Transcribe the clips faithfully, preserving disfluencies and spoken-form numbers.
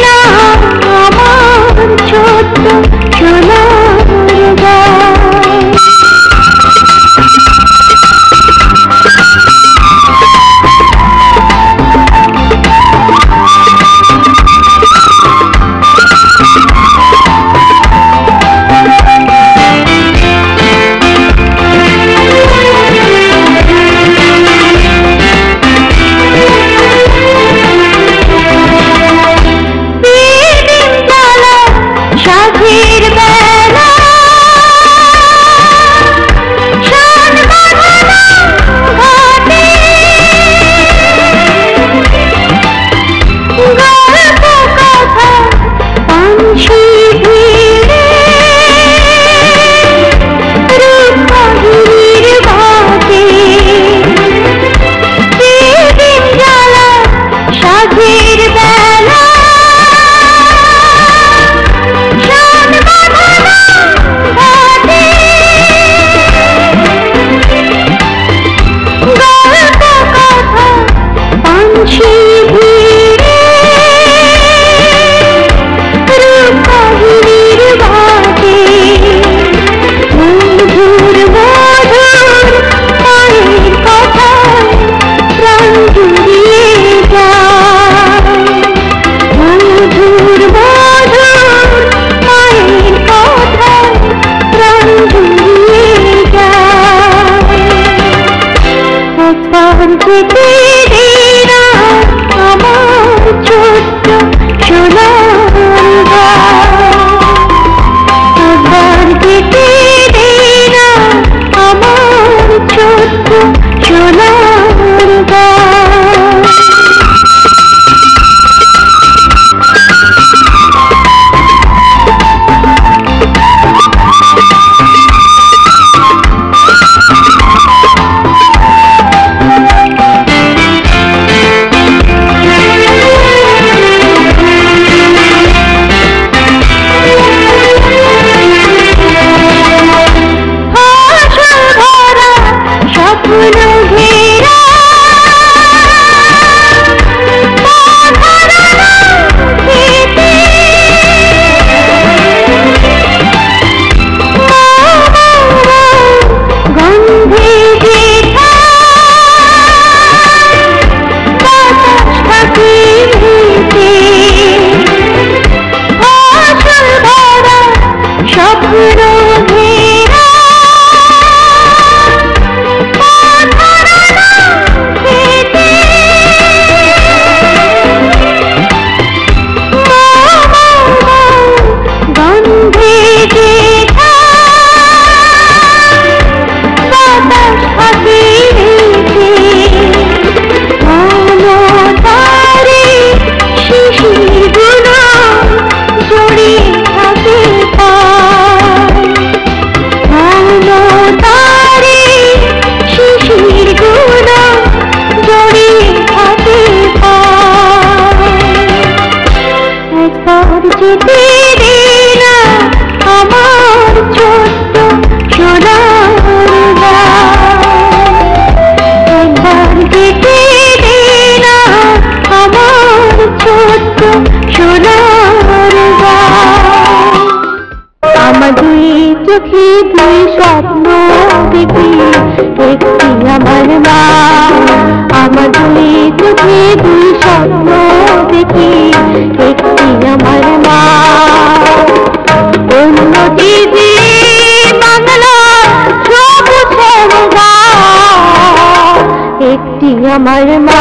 আমার মা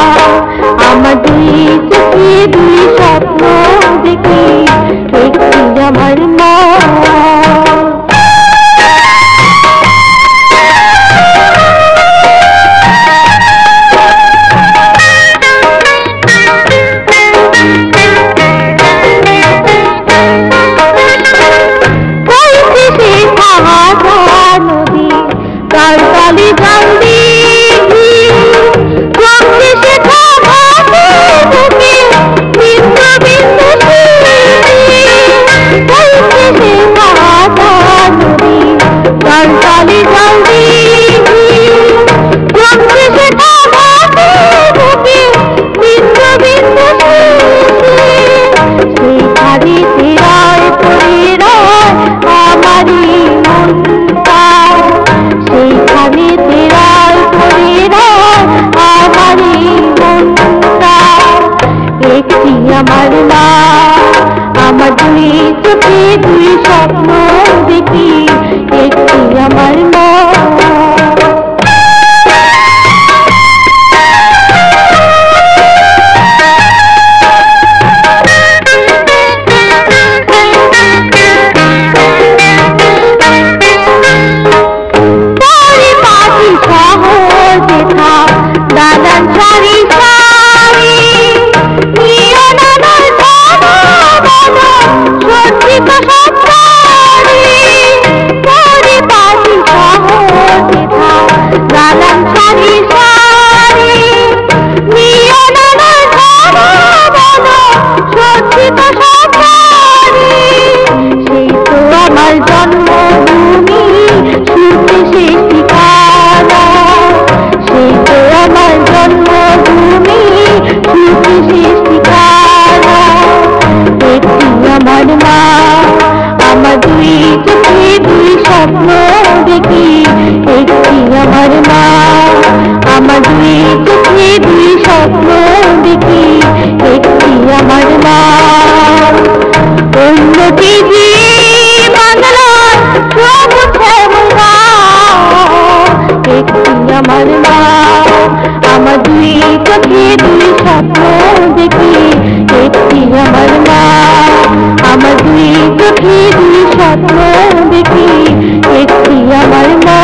আমার দুই চোখে দুই স্বপ্ন দেখি একটি আমার মা দুই চোখে দুই স্বপ্ন দেখি, একটি আমার মা। দাদার সারি সারি নিয়ে নানার সজ্জিত সপ্তারি পরিপাটি সহজেথা দাদার সারি সারি নিয়ে নানার সজ্জিত সপ্তারি। সেই তো আমার জন্মভূমি, সুখে শেষ ঠিকানা। সেই তো আমার জন্মভূমি, সুখে শেষ ঠিকানা। একটি আমার মা, আমার দুই চোখে দুই স্বপ্ন দেখি, একটি আমার মা, আমার দুই চোখে দুই স্বপ্ন দেখি, একটি আমার মা। উন্নতি যে বাংলার সবুজ শ্যামলা, একটি আমার মা, আমার দুই চোখে দুই স্বপ্ন দেখি, একটি আমার মা, আমার দুই চোখে দুই স্বপ্ন দেখি, একটি আমার মা।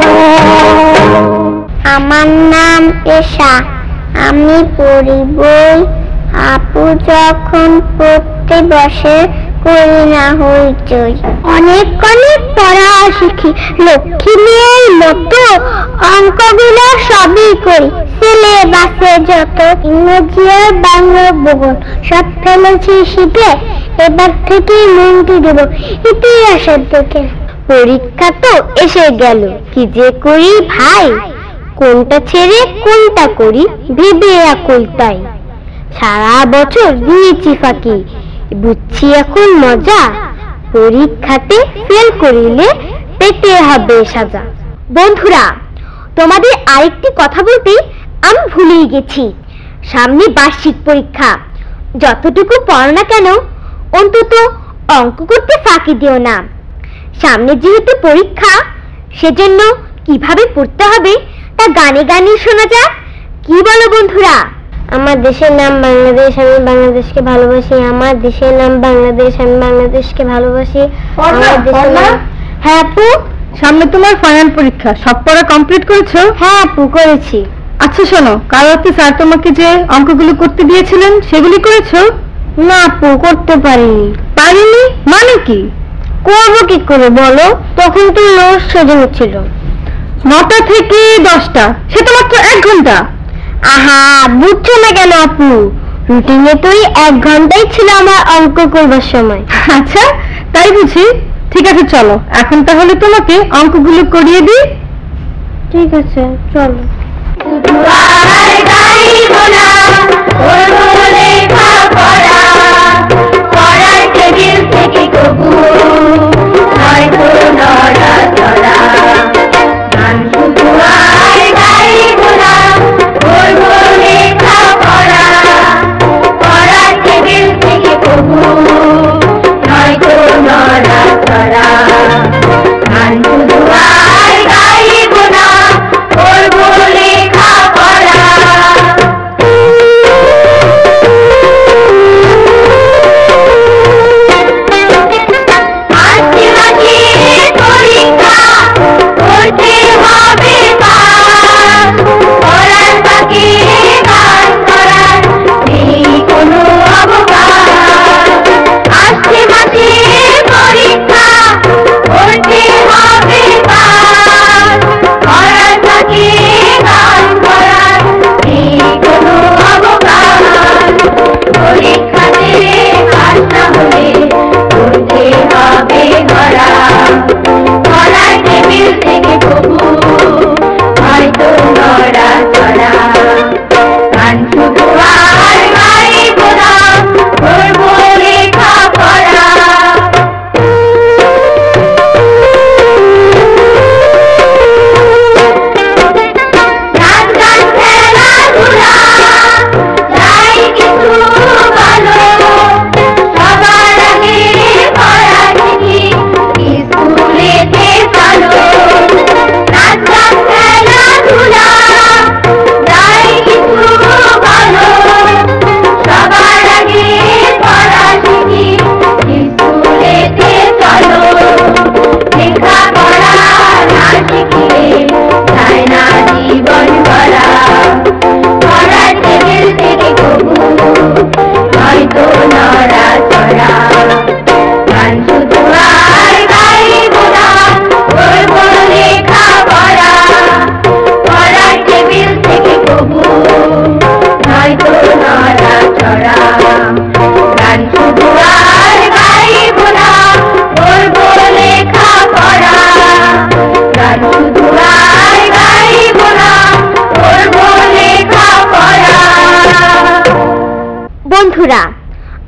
আমার নাম এশা, আমি পড়ি বই। আপু যখন পড়তে বসে করি না হইচই। অনেক অনেক পড়া শিখি, লক্ষ্মী মেয়ের মতো অঙ্কগুলো সবই করি। সিলেবাসে যত ইংরেজি আর বাংলা ভূগোল সব ফেলেছি শিখে, এবার থেকে মনটি দেব ইতিহাসের দিকে। পরীক্ষা তো এসে গেল, কি যে করি ভাই, কোনটা ছেড়ে কোনটা করি ভেবে আকুল তাই। সারা বছর দিয়েছি ফাঁকি, বুঝছি এখন মজা, পরীক্ষাতে ফেল করিলে পেতে হবে সাজা। বন্ধুরা, তোমাদের আরেকটি কথা বলতে আমি ভুলেই গেছি। সামনে বার্ষিক পরীক্ষা, যতটুকু পড়ো না কেন অন্তত অঙ্ক করতে ফাঁকি দিও না। সামনে যেহেতু পরীক্ষা, সেজন্য কিভাবে পড়তে হবে তা গানে গানে শোনা যাক। কি বলো বন্ধুরা? আমার দেশের নাম বাংলাদেশ, আমি বাংলাদেশকে ভালোবাসি। আমার দেশের নাম বাংলাদেশ, আমি বাংলাদেশকে ভালোবাসি। আমার দেশের নাম। হ্যাঁ আপু, সামনে তোমার ফাইনাল পরীক্ষা, সব পড়া কমপ্লিট করেছো? হ্যাঁ আপু, করেছি। আচ্ছা শোনো, কাল রাতে স্যার তোমাকে যে অঙ্কগুলো করতে দিয়েছিলেন সেগুলি করেছো? না আপু, করতে পারিনি। পারিনি মানে কি? করবো কি করে বলো, তখন তো লোড শেডিং ছিল। নটা থেকে দশটা, সে তো মাত্র এক ঘন্টা। আহা, বুঝছো না কেন আপু, রুটিনে তো এক ঘন্টাই ছিল আমার অঙ্ক করবার সময়। আচ্ছা তাই বুঝি, ঠিক আছে চলো এখন তাহলে তোমাকে অঙ্কগুলো করিয়ে দিই। ঠিক আছে চলো।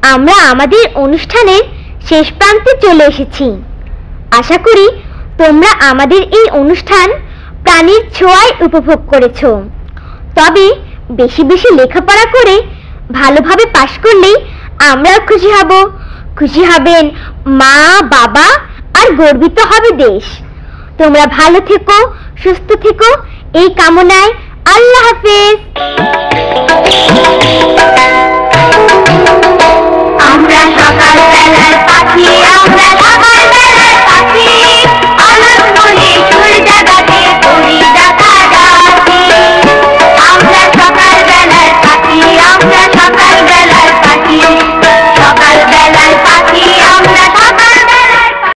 আমরা আমাদের অনুষ্ঠানের শেষ প্রান্তে চলে এসেছি। আশা করি তোমরা আমাদের এই অনুষ্ঠান প্রাণীর ছোঁয়ায় উপভোগ করেছো। তবে বেশি বেশি লেখাপড়া করে ভালোভাবে পাশ করলেই আমরাও খুশি হব। খুশি হবেন মা, বাবা, আর গর্বিত হবে দেশ। তোমরা ভালো থেকো, সুস্থ থেকো এই কামনায়। আল্লাহ হাফেজ।